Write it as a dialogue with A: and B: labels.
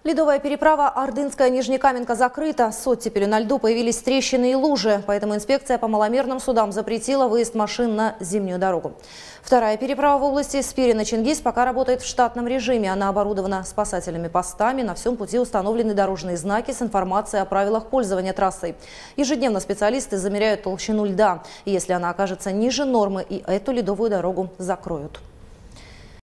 A: Ледовая переправа Ордынская-Нижнекаменка закрыта. С оттепелью на льду появились трещины и лужи. Поэтому инспекция по маломерным судам запретила выезд машин на зимнюю дорогу. Вторая переправа в области Спирина-Чингис пока работает в штатном режиме. Она оборудована спасательными постами. На всем пути установлены дорожные знаки с информацией о правилах пользования трассой. Ежедневно специалисты замеряют толщину льда. И если она окажется ниже нормы, и эту ледовую дорогу закроют.